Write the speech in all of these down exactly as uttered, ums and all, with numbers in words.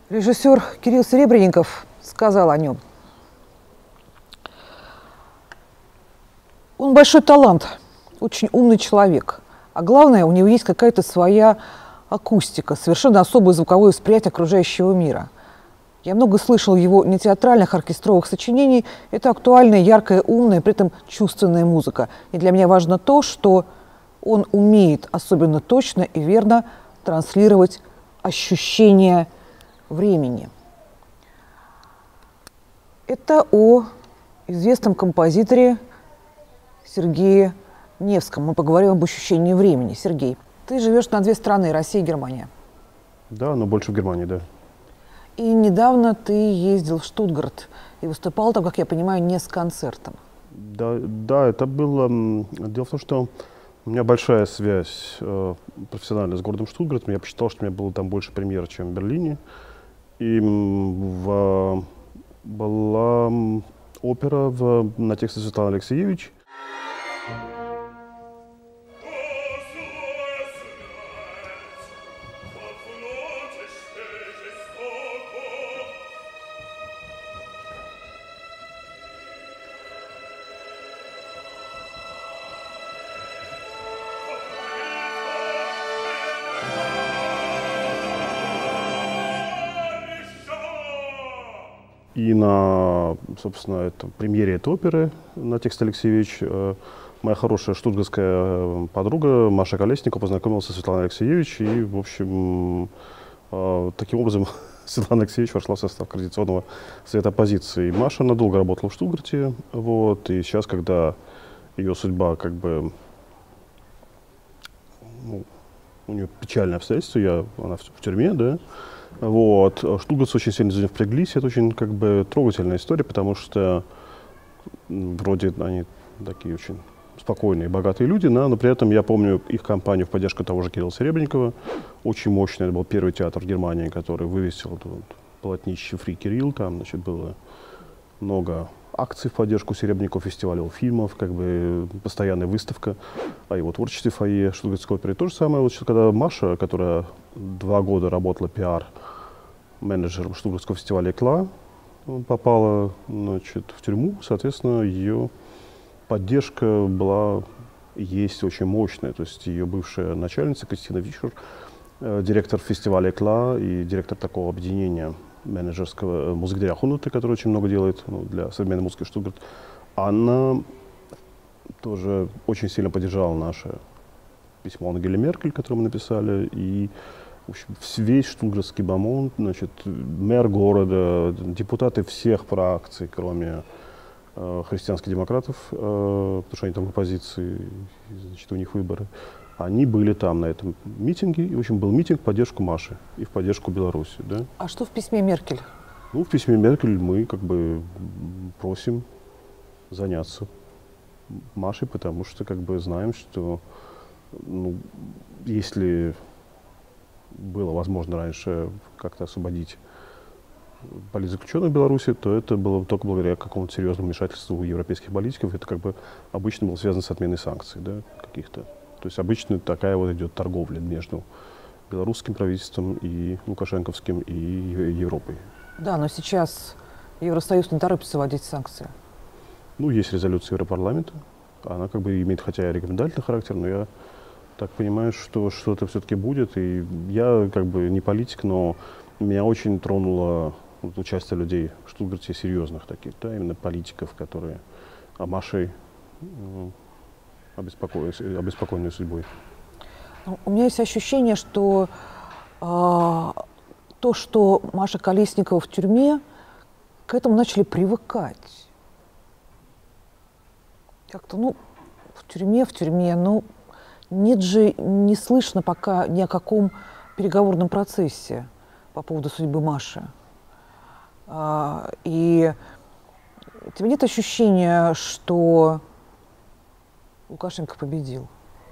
Режиссер Кирилл Серебренников сказал о нем: он большой талант, очень умный человек, а главное, у него есть какая-то своя акустика, совершенно особое звуковое восприятие окружающего мира. Я много слышал его не театральных, оркестровых сочинений. Это актуальная, яркая, умная, при этом чувственная музыка. И для меня важно то, что он умеет особенно точно и верно транслировать ощущение времени. Это о известном композиторе Сергее Невском. Мы поговорим об ощущении времени. Сергей, ты живешь на две страны, Россия и Германия. Да, но больше в Германии, да. И недавно ты ездил в Штутгарт и выступал там, как я понимаю, не с концертом. Да, да, это было... Дело в том, что у меня большая связь э, профессиональная с городом Штутгартом. Я посчитал, что у меня было там больше премьер, чем в Берлине. И в, была опера в, на тексте Светланы Алексеевич. И на, собственно, это, премьере этой оперы на текст Алексеевич э, моя хорошая штутгартская подруга Маша Колесникова познакомилась со Светланой Алексеевич. И, в общем, э, таким образом Светлана Алексеевич вошла в состав Координационного совета оппозиции. Маша надолго работала в Штутгарте. Вот, и сейчас, когда ее судьба, как бы, ну, у нее печальное обстоятельство, я, она в, в тюрьме, да. Вот. Штутгартцы очень сильно за нее впряглись. Это очень, как бы, трогательная история, потому что вроде они такие очень спокойные, богатые люди, да, но при этом я помню их кампанию в поддержку того же Кирилла Серебренникова. Очень мощный. Это был первый театр в Германии, который вывесил тут полотнище «Фри Кирилл». Там, значит, было много акций в поддержку Серебренникова, фестиваля фильмов, как бы постоянная выставка о его творчестве в фойе Штутгартской оперы. То же самое, вот, когда Маша, которая два года работала пиар-менеджером Штутгартского фестиваля «Экла», попала, значит, в тюрьму, соответственно, ее поддержка была, есть очень мощная. То есть ее бывшая начальница Кристина Вишер, э, директор фестиваля «Экла» и директор такого объединения менеджерского музыки Хунуты, который очень много делает, ну, для современной музыки Штутгарт, она тоже очень сильно поддержала наше письмо Ангеле Меркель, которое мы написали, и, в общем, весь штутгартский бомонд, значит, мэр города, депутаты всех фракций, кроме э, христианских демократов, э, потому что они там в оппозиции, значит, у них выборы, они были там на этом митинге, и, в общем, был митинг в поддержку Маши и в поддержку Беларуси, да. А что в письме Меркель? Ну, в письме Меркель мы, как бы, просим заняться Машей, потому что, как бы, знаем, что, ну, если было возможно раньше как-то освободить политзаключенных в Беларуси, то это было только благодаря какому-то серьезному вмешательству европейских политиков. Это, как бы, обычно было связано с отменой санкций, да, каких-то. То есть обычно такая вот идет торговля между белорусским правительством и лукашенковским, и Европой. Да, но сейчас Евросоюз не торопится вводить санкции. Ну, есть резолюция Европарламента. Она, как бы, имеет, хотя и рекомендательный характер, но я так понимаю, что что-то все-таки будет. И я, как бы, не политик, но меня очень тронуло вот участие людей в Штутгарте, серьезных таких, да, именно политиков, которые о Маше обеспокоенной судьбой. У меня есть ощущение, что э, то, что Маша Колесникова в тюрьме, к этому начали привыкать. Как-то, ну, в тюрьме, в тюрьме, ну, нет же, не слышно пока ни о каком переговорном процессе по поводу судьбы Маши. А, и у тебя нет ощущения, что Лукашенко победил?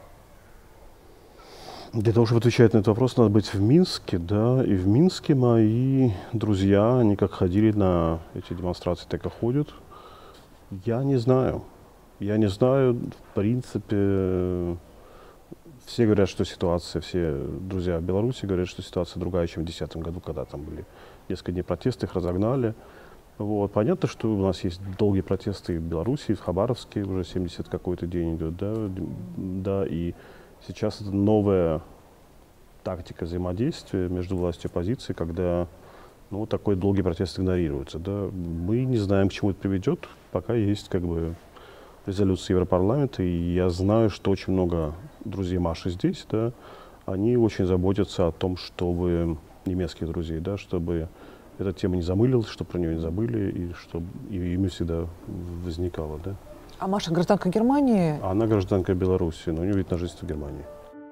Для того, чтобы отвечать на этот вопрос, надо быть в Минске, да, и в Минске мои друзья, они как ходили на эти демонстрации, так и ходят. Я не знаю. Я не знаю, в принципе, все говорят, что ситуация, все друзья в Беларуси говорят, что ситуация другая, чем в две тысячи десятом году, когда там были несколько дней протесты, их разогнали. Вот. Понятно, что у нас есть долгие протесты в Беларуси, в Хабаровске уже семьдесят какой-то день идет, да, да, и сейчас это новая тактика взаимодействия между властью и оппозицией, когда ну, такой долгий протест игнорируется. Да. Мы не знаем, к чему это приведет, пока есть как бы резолюции Европарламента, и я знаю, что очень много друзей Маши здесь, да, они очень заботятся о том, чтобы немецких друзей, да, чтобы эта тема не замылилась, чтобы про нее не забыли, и чтобы и ими всегда возникало. Да. А Маша гражданка Германии? Она гражданка Беларуси, но у нее вид на жительство в Германии.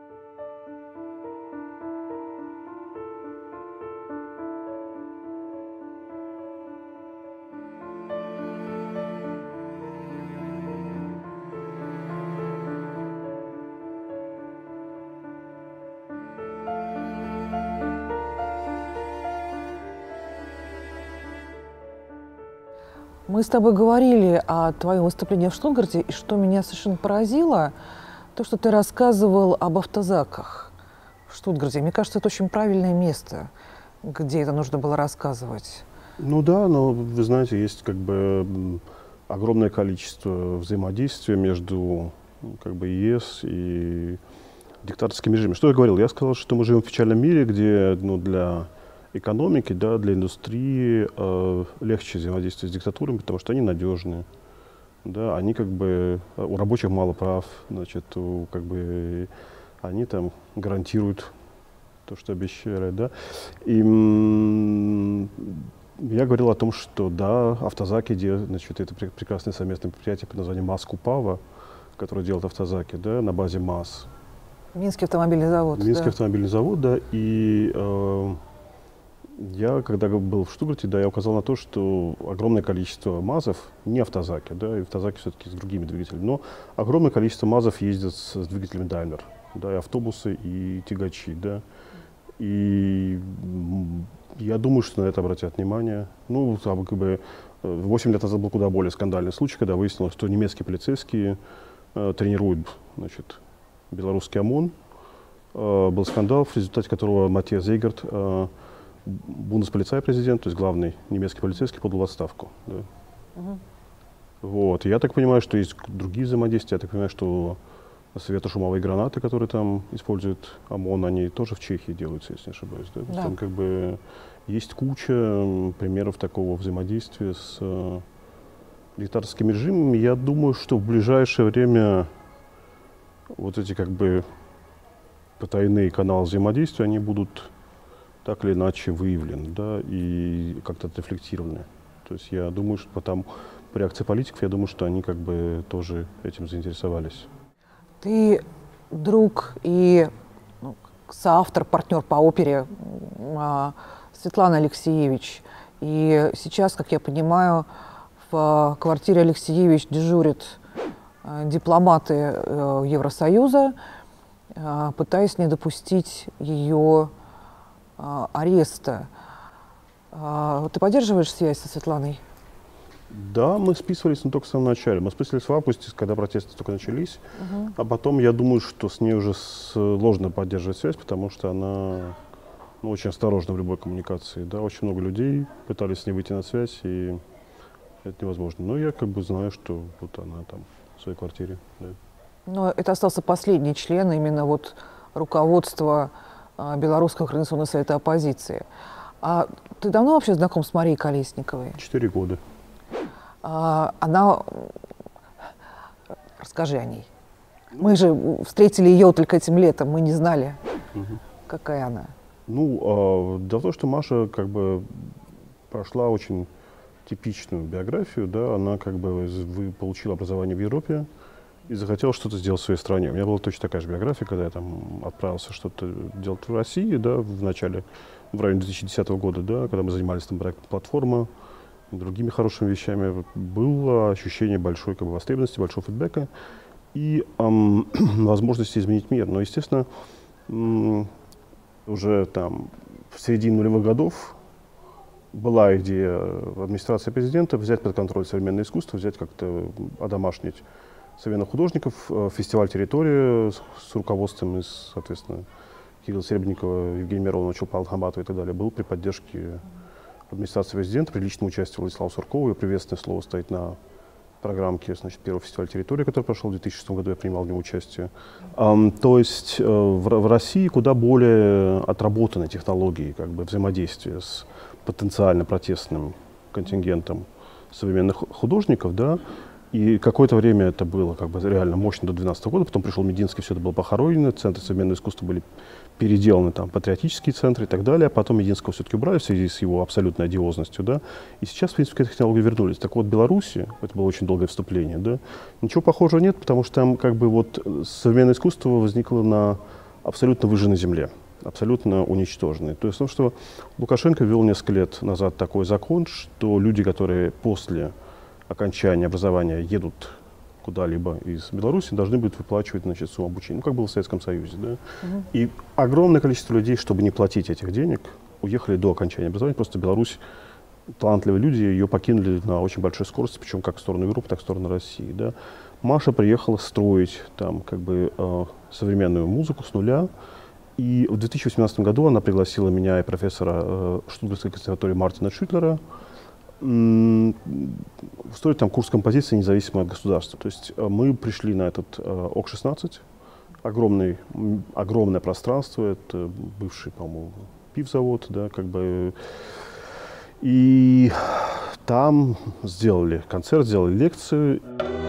Мы с тобой говорили о твоем выступлении в Штутгарте, и что меня совершенно поразило, то, что ты рассказывал об автозаках в Штутгарте. Мне кажется, это очень правильное место, где это нужно было рассказывать. Ну да, но вы знаете, есть как бы огромное количество взаимодействия между как бы ЕС и диктаторским режимом. Что я говорил? Я сказал, что мы живем в печальном мире, где ну, для экономики, да, для индустрии э, легче взаимодействовать с диктатурами, потому что они надежные. Да, они как бы, у рабочих мало прав, значит, у, как бы, они там гарантируют то, что обещали. Да. И м, я говорил о том, что да, автозаки, значит, это прекрасное совместное предприятие под названием МАЗ-Купава, которое делает автозаки, да, на базе МАЗ. Минский автомобильный завод. Минский да. автомобильный завод, да, и э, я, когда был в Штутгарте, да, я указал на то, что огромное количество МАЗов, не автозаки, да, и автозаки все-таки с другими двигателями, но огромное количество МАЗов ездят с, с двигателями Daimler, да, и автобусы, и тягачи, да, и я думаю, что на это обратят внимание. Ну, там, как бы, восемь лет назад был куда более скандальный случай, когда выяснилось, что немецкие полицейские э, тренируют, значит, белорусский ОМОН. Э, был скандал, в результате которого Матиас Зейгерт, э, бундесполицай президент, то есть главный немецкий полицейский, подал в отставку. Да. Угу. Вот. Я так понимаю, что есть другие взаимодействия. Я так понимаю, что светошумовые гранаты, которые там использует ОМОН, они тоже в Чехии делаются, если не ошибаюсь. Да? Да. Там как бы есть куча примеров такого взаимодействия с э, диктаторским режимом. Я думаю, что в ближайшее время вот эти как бы потайные каналы взаимодействия, они будут так или иначе выявлены, да, и как-то отрефлектированы. То есть я думаю, что потом по реакции политиков, я думаю, что они как бы тоже этим заинтересовались. Ты друг и ну, соавтор, партнер по опере а, Светлана Алексеевич. И сейчас, как я понимаю, в квартире Алексеевич дежурят а, дипломаты а, Евросоюза, а, пытаясь не допустить ее а, ареста. А, ты поддерживаешь связь со Светланой? Да, мы списывались, но только в самом начале. Мы списывались в августе, когда протесты только начались. Угу. А потом, я думаю, что с ней уже сложно поддерживать связь, потому что она ну, очень осторожна в любой коммуникации. Да? Очень много людей пытались с ней выйти на связь, и это невозможно. Но я как бы знаю, что вот она там в своей квартире. Да. Но это остался последний член именно вот руководства а, Белорусского координационного совета оппозиции. А ты давно вообще знаком с Марией Колесниковой? Четыре года. А, она... Расскажи о ней. Мы же встретили ее только этим летом, мы не знали, Угу. какая она. Ну, э, дело в том, что Маша как бы прошла очень типичную биографию, да, она как бы вы- получила образование в Европе и захотела что-то сделать в своей стране. У меня была точно такая же биография, когда я там отправился что-то делать в России, да, в начале, в районе две тысячи десятого года, да, когда мы занимались там проектом «Платформа», и другими хорошими вещами, было ощущение большой как бы, востребованности, большого фидбэка и эм, возможности изменить мир. Но, естественно, м, уже там в середине нулевых годов была идея администрации президента взять под контроль современное искусство, взять как-то одомашнить современных художников. Фестиваль «Территория» с руководством из, соответственно, Кирилла Серебренникова, Евгения Миронова, Чулпана Хаматова и так далее, был при поддержке администрации президента, при личном участии Владислава Суркова. Ее приветственное слово стоит на программке, значит, первого фестиваля «Территория», который прошел в две тысячи шестом году, я принимал в нем участие. Um, то есть uh, в, в России куда более отработаны технологии как бы, взаимодействия с потенциально протестным контингентом современных художников, да, и какое-то время это было как бы реально мощно до две тысячи двенадцатого года, потом пришел Мединский, все это было похоронено, центры современного искусства были переделаны, там, патриотические центры и так далее, а потом Мединского все-таки убрали в связи с его абсолютной одиозностью, да, и сейчас, в принципе, к этой технологии вернулись. Так вот, в Беларуси, это было очень долгое вступление, да, ничего похожего нет, потому что там как бы вот современное искусство возникло на абсолютно выжженной земле, абсолютно уничтоженной. То есть, ну, что Лукашенко ввел несколько лет назад такой закон, что люди, которые после окончания образования едут куда-либо из Беларуси, должны будут выплачивать, значит, сумму обучения. Ну, как было в Советском Союзе, да. Uh-huh. И огромное количество людей, чтобы не платить этих денег, уехали до окончания образования. Просто Беларусь, талантливые люди, ее покинули на очень большой скорости, причем как в сторону Европы, так и в сторону России, да. Маша приехала строить там как бы э, современную музыку с нуля. И в две тысячи восемнадцатом году она пригласила меня и профессора э, Штутгарской консерватории Мартина Шютлера устроить там курс композиции независимо от государства. То есть э, мы пришли на этот э, ОК шестнадцать, огромный, огромное пространство, это бывший, по-моему, пивзавод, да, как бы, и там сделали концерт, сделали лекцию.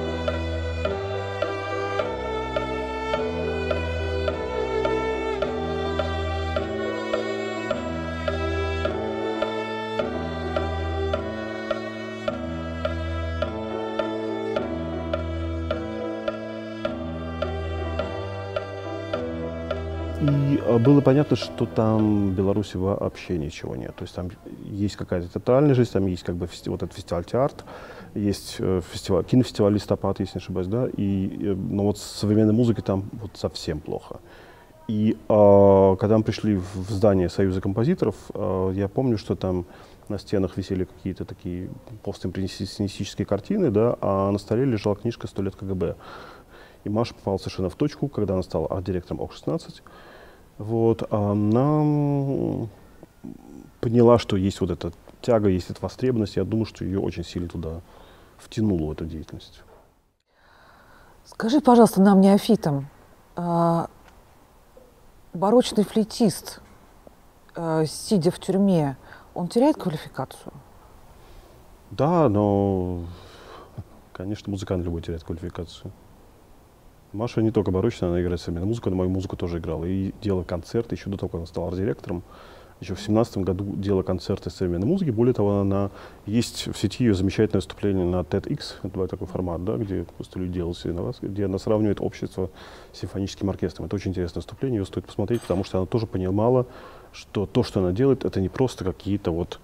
И было понятно, что там в Беларуси вообще ничего нет. То есть там есть какая-то тотальная жизнь, там есть как бы фести, вот этот фестиваль «Театр», есть фестиваль, кинофестиваль «Листопад», если не ошибаюсь, да, и, но вот с современной музыкой там вот совсем плохо. И э, когда мы пришли в здание Союза композиторов, э, я помню, что там на стенах висели какие-то такие постимпрессионистические картины, да, а на столе лежала книжка «Сто лет КГБ». И Маша попала совершенно в точку, когда она стала арт-директором ОК шестнадцать. Вот, она поняла, что есть вот эта тяга, есть эта востребованность. Я думаю, что ее очень сильно туда втянуло, в эту деятельность. Скажи, пожалуйста, нам, неофитам, а, барочный флейтист, а, сидя в тюрьме, он теряет квалификацию? Да, но, конечно, музыкант любой теряет квалификацию. Маша не только барочная, она играет современную музыку, она мою музыку тоже играла. И делала концерты еще до того, как она стала арт-директором. Еще в семнадцатом году делала концерты современной музыки. Более того, она есть в сети ее замечательное выступление на TEDx, это такой формат, да, где просто люди делают на вас, где она сравнивает общество с симфоническим оркестром. Это очень интересное выступление, ее стоит посмотреть, потому что она тоже понимала, что то, что она делает, это не просто какие-то вот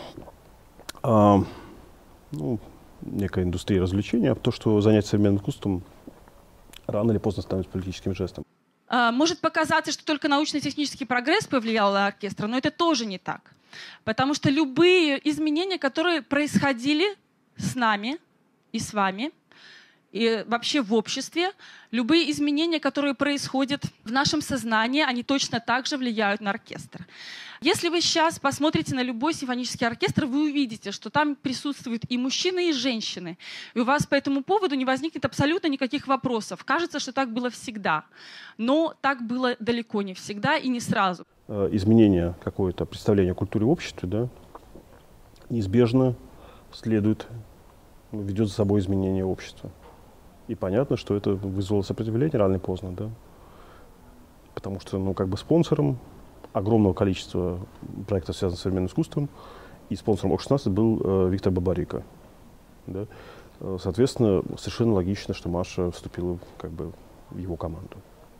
а, ну, некая индустрия развлечения, а то, что занятие современным искусством рано или поздно становится политическим жестом. Может показаться, что только научно-технический прогресс повлиял на оркестр, но это тоже не так. Потому что любые изменения, которые происходили с нами и с вами, и вообще в обществе, любые изменения, которые происходят в нашем сознании, они точно так же влияют на оркестр. Если вы сейчас посмотрите на любой симфонический оркестр, вы увидите, что там присутствуют и мужчины, и женщины. И у вас по этому поводу не возникнет абсолютно никаких вопросов. Кажется, что так было всегда. Но так было далеко не всегда и не сразу. Изменение какое-то представления о культуре в обществе, да, неизбежно следует, ведет за собой изменение общества. И понятно, что это вызвало сопротивление рано или поздно, да. Потому что, ну, как бы спонсором огромного количества проектов, связанных с современным искусством, и спонсором ОК шестнадцать был э, Виктор Бабарико. Да? Соответственно, совершенно логично, что Маша вступила как бы в его команду.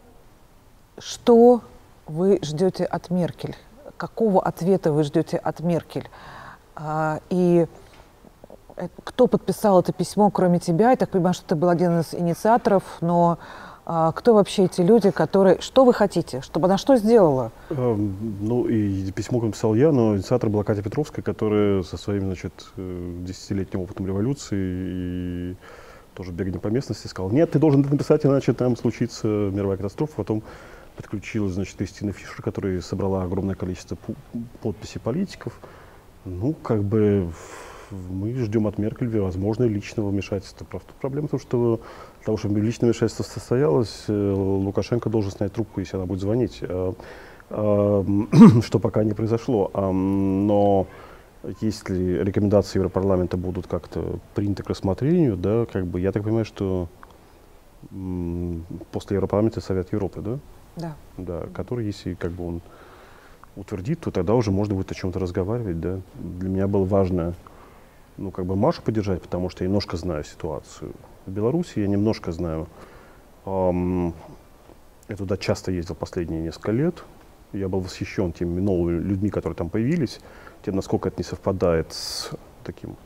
Что вы ждете от Меркель? Какого ответа вы ждете от Меркель? А, и кто подписал это письмо, кроме тебя? Я так понимаю, что ты был один из инициаторов, но а, кто вообще эти люди, которые... Что вы хотите? Чтобы она что сделала? Эм, ну, и письмо написал я, но инициатор была Катя Петровская, которая со своим, значит, десятилетним опытом революции и тоже бегание по местности, сказал, нет, ты должен это написать, иначе там случится мировая катастрофа. Потом подключилась, значит, Кристина Фишер, которая собрала огромное количество подписей политиков. Ну, как бы мы ждем от Меркель, возможно, личного вмешательства. Проблема в том, что для того, чтобы личное вмешательство состоялось, Лукашенко должен снять трубку, если она будет звонить, что пока не произошло. Но если рекомендации Европарламента будут как-то приняты к рассмотрению, да, как бы, я так понимаю, что после Европарламента Совет Европы, да? Да. Да, который, если как бы он утвердит, то тогда уже можно будет о чем-то разговаривать, да. Для меня было важно, ну, как бы Машу поддержать, потому что я немножко знаю ситуацию в Беларуси, я немножко знаю. Эм, я туда часто ездил последние несколько лет. Я был восхищен теми новыми людьми, которые там появились, тем, насколько это не совпадает с таким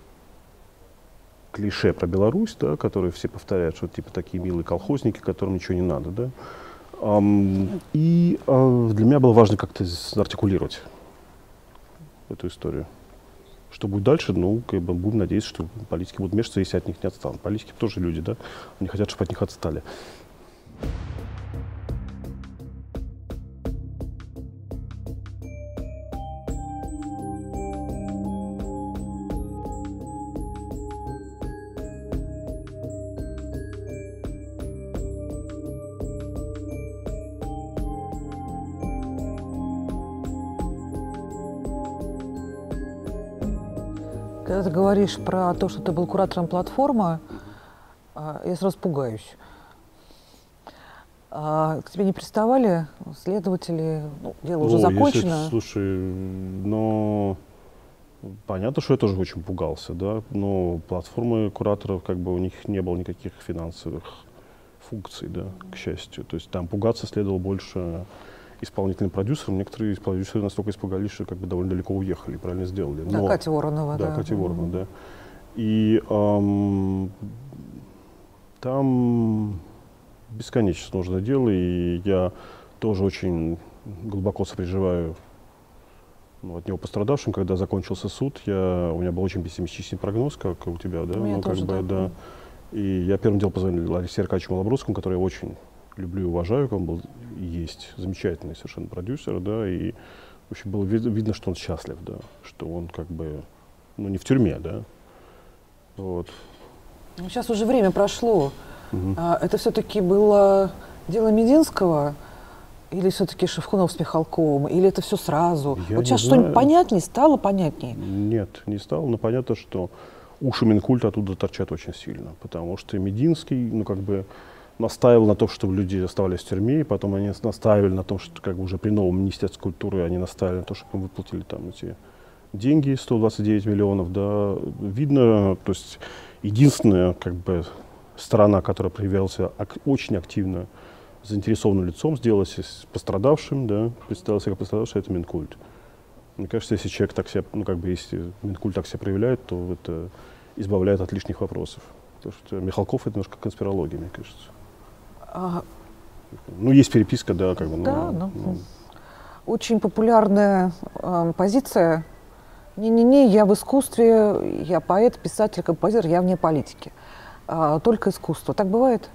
клише про Беларусь, да, которые все повторяют, что типа такие милые колхозники, которым ничего не надо, да. Um, и uh, для меня было важно как-то артикулировать эту историю. Что будет дальше, ну, как бы будем надеяться, что политики будут вмешиваться, если от них не отстанут. Политики тоже люди, да, они хотят, чтобы от них отстали. Когда ты говоришь про то, что ты был куратором платформы, я сразу пугаюсь. А к тебе не приставали следователи? Ну, дело уже О, закончено. Если, слушай, но понятно, что я тоже очень пугался, да. Но платформы кураторов, как бы у них не было никаких финансовых функций, да, к счастью. То есть там пугаться следовало больше исполнительным продюсерам. Некоторые продюсеры настолько испугались, что как бы довольно далеко уехали, правильно сделали. Да, Но, Катя Воронова, да. Да, Катя Воронова, mm-hmm. да. И эм, там бесконечно сложное дело, и я тоже очень глубоко сопереживаю, ну, от него пострадавшим. Когда закончился суд, я, у меня был очень пессимистичный прогноз, как у тебя, да? У меня ну, тоже, как бы, да. да. И я первым делом позвонил Алексею Аркадьевичу Малобродскому, который я очень люблю и уважаю, он был и есть замечательный совершенно продюсер, да, и в общем было вид- видно, что он счастлив, да, что он как бы, ну, не в тюрьме, да, вот. Ну, сейчас уже время прошло. Угу. А, это все-таки было дело Мединского или все-таки Шевкунов с Михалковым, или это все сразу? Я вот сейчас знаю. что-нибудь понятнее стало понятнее? Нет, не стало, но понятно, что уши Минкульта оттуда торчат очень сильно, потому что Мединский, ну, как бы настаивал на том, чтобы люди оставались в тюрьме, и потом они настаивали на том, что как бы уже при новом Министерстве культуры они настаивали на том, чтобы им выплатили там эти деньги, сто двадцать девять миллионов, да. Видно, то есть единственная как бы сторона, которая проявила себя ак- очень активно заинтересованным лицом, сделалась пострадавшим, да, представила себя как пострадавший, это Минкульт. Мне кажется, если человек так себя, ну как бы если Минкульт так себя проявляет, то это избавляет от лишних вопросов. Потому что Михалков это немножко конспирология, мне кажется. А, ну, есть переписка, да, как бы. да, ну, ну, ну. Очень популярная э, позиция. Не-не-не, я в искусстве, я поэт, писатель, композитор, я вне политики. А, только искусство. Так бывает?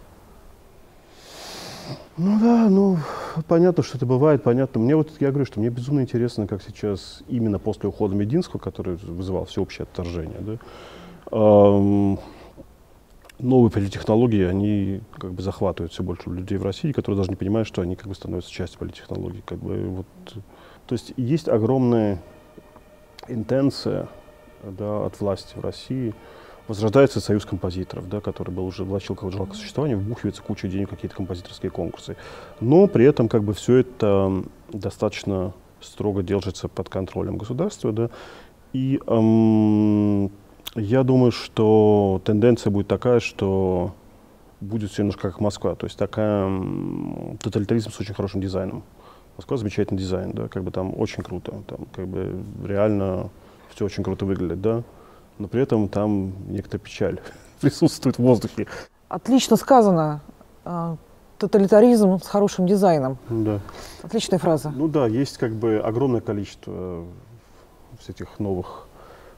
Ну да, ну понятно, что это бывает, понятно. Мне вот, я говорю, что мне безумно интересно, как сейчас именно после ухода Мединского, который вызывал всеобщее отторжение, да, эм, новые политтехнологии, они как бы захватывают все больше людей в России, которые даже не понимают, что они как бы становятся частью политтехнологий. Как бы, вот. То есть есть огромная интенция, да, от власти в России. Возрождается союз композиторов, да, который был уже влачил какое-то жалкое существование, вбухивается куча денег в какие-то композиторские конкурсы. Но при этом как бы все это достаточно строго держится под контролем государства. Да, и эм, я думаю, что тенденция будет такая, что будет все немножко как Москва, то есть такая м, тоталитаризм с очень хорошим дизайном. Москва замечательный дизайн, да, как бы там очень круто, там как бы реально все очень круто выглядит, да. Но при этом там некоторая печаль присутствует в воздухе. Отлично сказано. А, тоталитаризм с хорошим дизайном. Да. Отличная фраза. Ну да, есть как бы огромное количество этих новых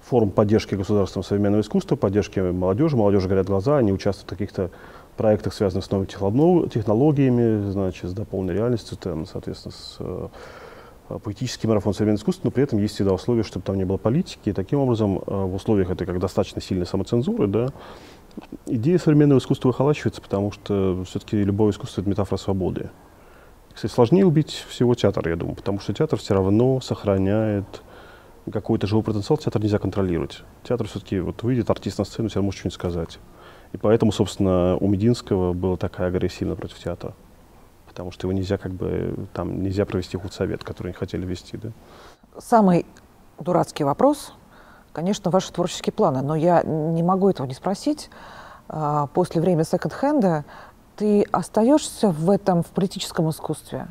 форум поддержки государственного современного искусства, поддержки молодежи. Молодежи горят глаза, они участвуют в каких-то проектах, связанных с новыми технологиями, значит, с дополненной реальностью, там, соответственно, с э, поэтический марафон современного искусства, но при этом есть всегда условия, чтобы там не было политики. И таким образом, э, в условиях этой как достаточно сильной самоцензуры, да, идея современного искусства выхолачивается, потому что все-таки любое искусство — это метафора свободы. Кстати, сложнее убить всего театр, я думаю, потому что театр все равно сохраняет какой-то живой потенциал, театр нельзя контролировать. Театр все-таки, вот выйдет артист на сцену, театр может что-нибудь сказать. И поэтому, собственно, у Мединского была такая агрессивна против театра. Потому что его нельзя, как бы, там, нельзя провести худсовет, который они хотели вести, да. Самый дурацкий вопрос, конечно, ваши творческие планы, но я не могу этого не спросить. После времени секонд-хенда ты остаешься в этом, в политическом искусстве?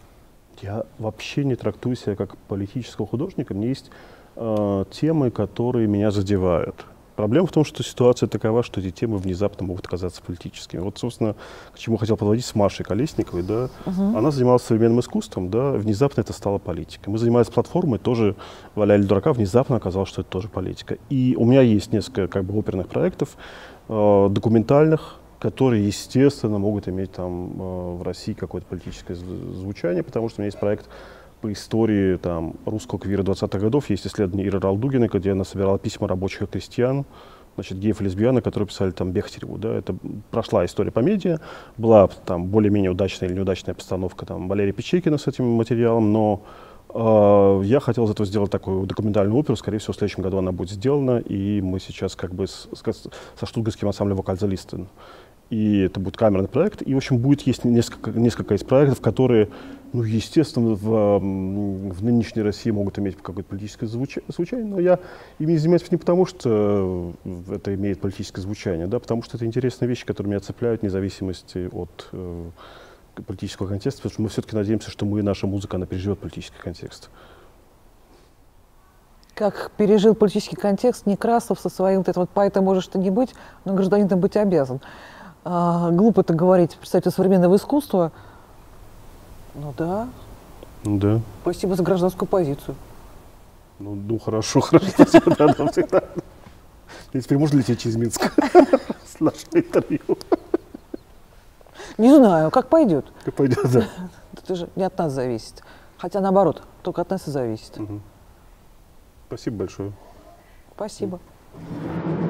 Я вообще не трактую себя как политического художника. Мне есть э, темы, которые меня задевают. Проблема в том, что ситуация такова, что эти темы внезапно могут оказаться политическими. Вот, собственно, к чему хотел подводить с Машей Колесниковой. Да? Uh-huh. Она занималась современным искусством, да? Внезапно это стало политикой. Мы занимались платформой, тоже валяли дурака, внезапно оказалось, что это тоже политика. И у меня есть несколько как бы оперных проектов, э, документальных, которые, естественно, могут иметь там э, в России какое-то политическое звучание, потому что у меня есть проект по истории там, русского квира двадцатых годов. Есть исследование Иры Ралдугиной, где она собирала письма рабочих и крестьян, значит, геев и лесбиян, которые писали там Бехтереву. Да. Это прошла история по медиа, была там более-менее удачная или неудачная постановка там, Валерия Печейкина с этим материалом, но э, я хотел из этого сделать такую документальную оперу. Скорее всего, в следующем году она будет сделана, и мы сейчас как бы с, с, со штутгарским ансамблем «Вокальзалистен». И это будет камерный проект. И, в общем, будет есть несколько, несколько из проектов, которые, ну, естественно, в, в нынешней России могут иметь какое-то политическое звучание. Но я ими занимаюсь не потому, что это имеет политическое звучание, да, потому что это интересные вещи, которые меня цепляют, вне зависимости от э, политического контекста, потому что мы все-таки надеемся, что мы, наша музыка, она переживет политический контекст. Как пережил политический контекст Некрасов со своим вот это вот «поэтом можешь ты не быть, но гражданином быть обязан». А, глупо это говорить представителю современного искусства. Ну да. Да. Спасибо за гражданскую позицию. Ну, ну хорошо, хорошо. Спасибо, да, да, всегда. Теперь можно лететь через Минск с нашего интервью? Не знаю, как пойдет. Как пойдет, да. Это же не от нас зависит. Хотя наоборот, только от нас и зависит. Угу. Спасибо большое. Спасибо.